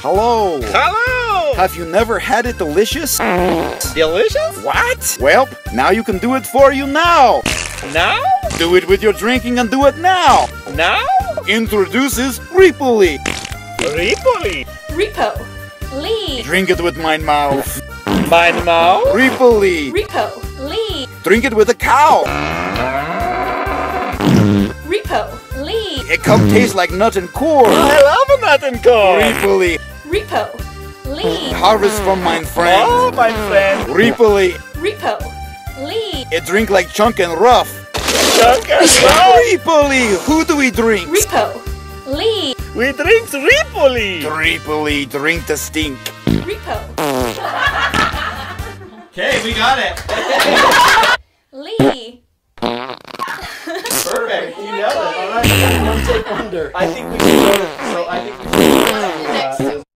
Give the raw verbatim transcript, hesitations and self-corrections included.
Hello. Hello. Have you never had it delicious? Delicious? What? Well, now you can do it for you now. Now? Do it with your drinking and do it now. Now? Introduces Ripuli. Ripuli. Repo. Lee. Drink it with my mouth. My mouth? Ripuli. Repo. Lee. Drink it with a cow. Repo. Lee. It come taste like nut and corn. I love a nut and corn. Ripuli. Repo. Lee. Harvest from mine friend. Oh, my friend. Ripuli. Repo. Lee. It drink like chunk and rough. Chunk and rough. Ripuli. Who do we drink? Repo. Lee. We drink Ripuli. Ripuli. Drink the stink. Repo. Okay, we got it. Lee. Perfect. You nailed it. All right. One take wonder. I think we can go to, so I think we can go to